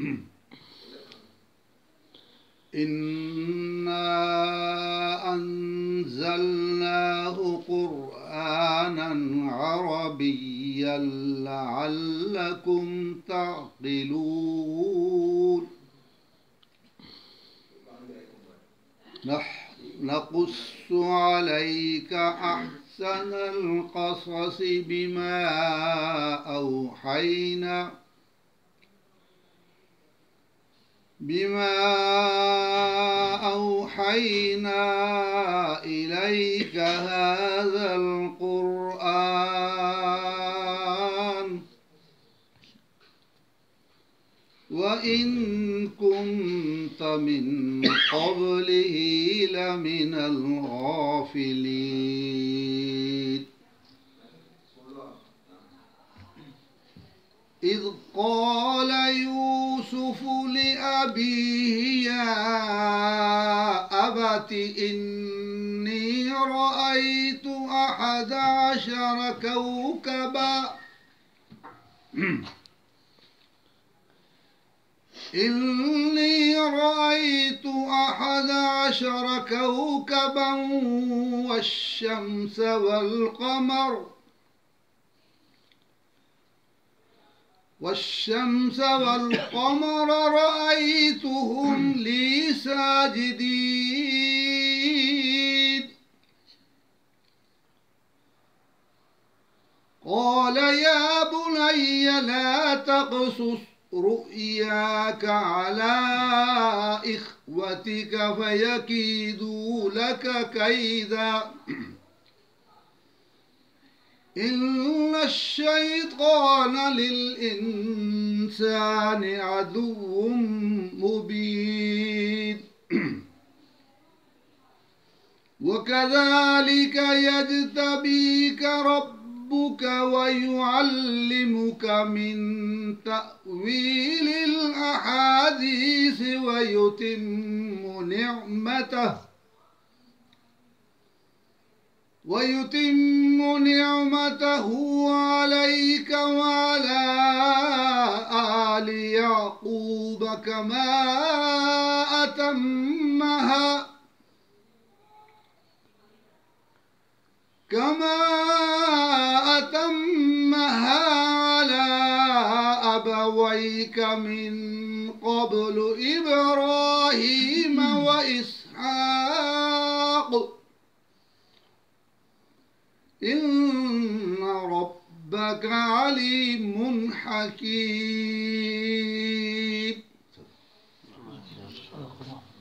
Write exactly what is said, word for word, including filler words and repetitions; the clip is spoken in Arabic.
إنا أنزلناه قرآنا عربيا لعلكم تعقلون. نقص عليك أحسن القصص بما أوحينا بما أوحينا إليك هذا القرآن وإن كنت من قبله لمن الغافلين. إذ قال يوسف لأبيه يا أبت إني رأيت أحد عشر كوكبا إني رأيت أحد عشر كوكبا والشمس والقمر والشمس والقمر رأيتهم لي ساجدين. قال يا بني لا تقصص رؤياك على إخوتك فيكيدوا لك كيدا إن الشيطان للإنسان عدو مبين. وكذلك يجتبيك ربك ويعلمك من تأويل الأحاديث ويتم نعمته ويتم نعمته عليك وعلى آل يعقوب كما أتمها كما أتمها على أبويك من قبل إبراهيم وإسحاق إن ربك عليم حكيم.